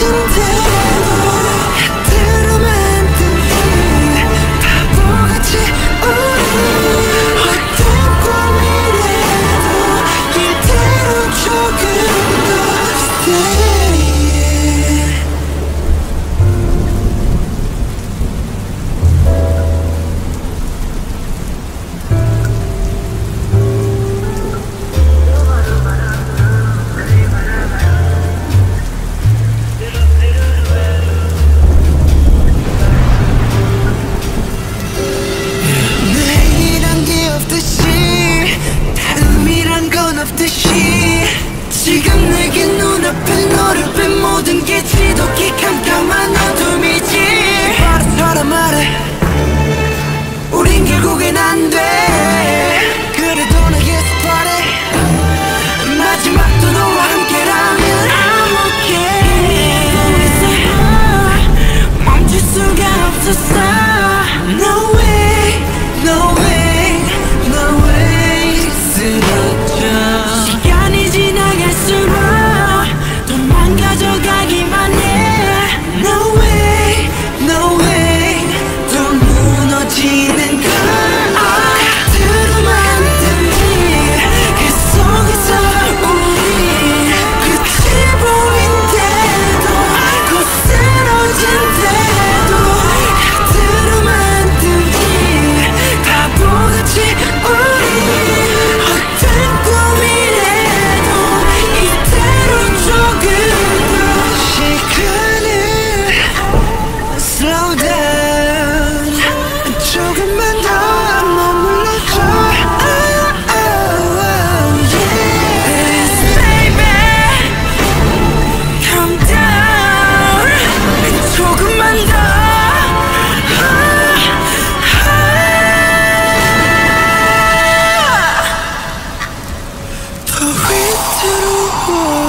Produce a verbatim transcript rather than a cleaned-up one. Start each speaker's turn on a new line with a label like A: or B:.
A: 쓰러진대도 곁으로 만든 바보같이 우리 어떤 꿈이래도 이대로 조금 더 stay. 내일이란 게 없듯이 다음이란 건 없듯이 지금 내게 눈앞에 너를 뺀 모든 게 지독히 캄캄한 어둠이지. 말해서라 말해 우린 결국엔 안 돼. 그래도 나에게서 바래 마지막도 너와 함께라면 I'm okay. 멈출 수가 없었어. No way, no way, no way. 쓰러져 시간이 지나갈수록 더 망가져가기만 해. No way, no way. 더 무너지는 걸 곁으로 만든 그 속에서 우리 끝이 보인대도 곧 쓰러진대도 곁으로 만든 바보같이 우리 어떤 꿈이래도 이대로 조금 더 시간을 slow down. 조금만 더 머물러줘. Oh, oh, oh, yeah. Please baby calm down. 조금만 더 더 위태로워.